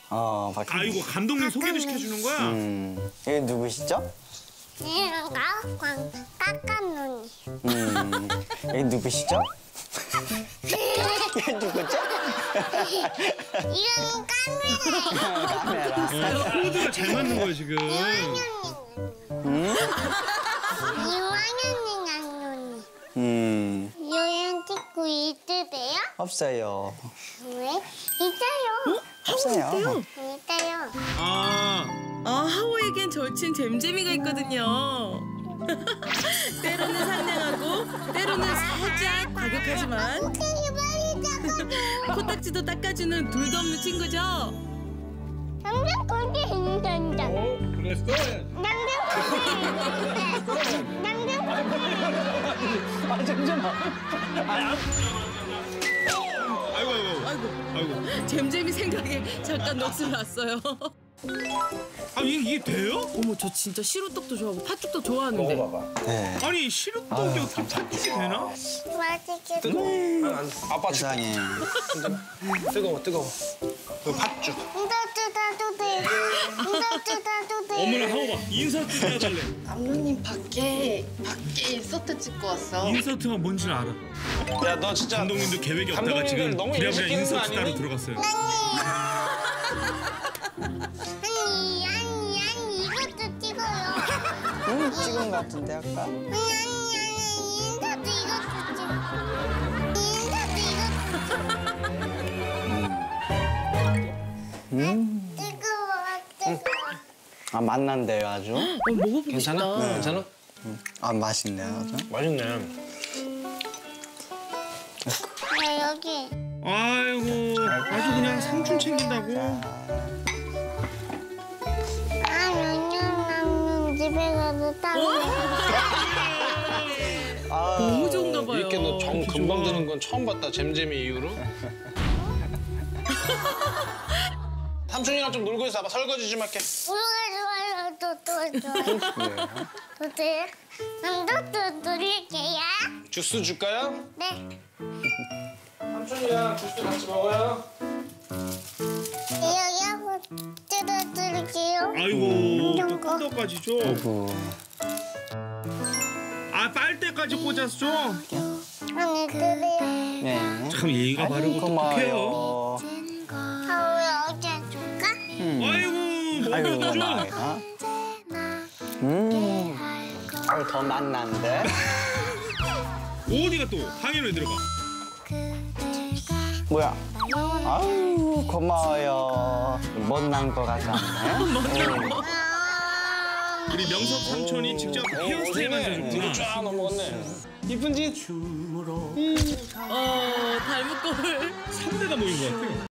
박현민. 아이고 감독님 소개도 시켜주는 거야? 얘 누구시죠? 얘가 까까눈이. 얘 누구시죠? 얘 누구죠? 이름은 까누래. 카메라. 코드가 잘 맞는 거야 지금. 이완현이 나눈이. 요연 찍고 있으세요? 없어요. 왜? 있어요. 없어요. 있어요. 하호에겐 절친 잼잼이가 있거든요. 때로는 상냥하고 때로는 살짝 과격하지만 코딱지도 닦아주는 둘도 없는 친구죠. 남자 거기 있는 남자. 그랬어? 남자 거기 남자 거기. 잼잼아. 아이고. 잼잼이 생각에 잠깐 넋을 났어요. 이게 돼요? 어머, 저 진짜 시루떡도 좋아하고 팥죽도 좋아하는데. 네. 아니 시루떡이 어떻게 팥죽이 되나? 맛있게. 아빠 줄. 세상에. 뜨거워. 그 팥죽. 인사드다도 돼. 인사드다도 돼. 어머나 하고 봐. 인서트 해달래. 감독님 밖에 인서트 찍고 왔어. 인서트가 뭔지는 알아. 야, 너 진짜 감독님도 계획이 없다가 감독님들 지금 너무 부랴부랴 일시키는 거 인서트 따로 아니니? 들어갔어요. 아니, 이것도 찍어요. 찍은 것 같은데 아까? 인사도 이것도 찍어. 뜨거워. 맛난데요 아주. 먹어보고 괜찮아? 싶다. 괜찮아? 맛있네요 아주. 맛있네. 여기. 아이고 아주 그냥 삼촌 챙긴다고. 몇년 남는 집에 가서 따로. 너무 좋은가 봐요. 이렇게 너 정 금방 드는 건 처음 봤다. 잼잼이 이후로. 삼촌이랑 좀 놀고 있어. 아빠 설거지 좀 할게. 좋아요. 또 돼요? 또 드릴게요. 주스 줄까요? 네. 삼촌이랑 주스 같이 먹어요. 여기 한번 뜯어드릴게요. 아이고 또 이거. 뜯어까지 줘. 아이고. 빨대까지 꽂아서 줘. 아니 그래요. 네. 참 예의가 바르고 똑똑해요. 고마워요. 하우야 어제 줄까? 아이고 먹여도 줘. 아유 더 맛난데? 어디가 또 항해로 들어가. 뭐야? 아유 고마워요. 못난 거 같지 않네? 우리 명석 삼촌이 직접 헤어스타일 만들어줬구나. 쫙 넘어갔네. 이쁜 짓. 닮은 꼴. 3대가 모인 것 같아요.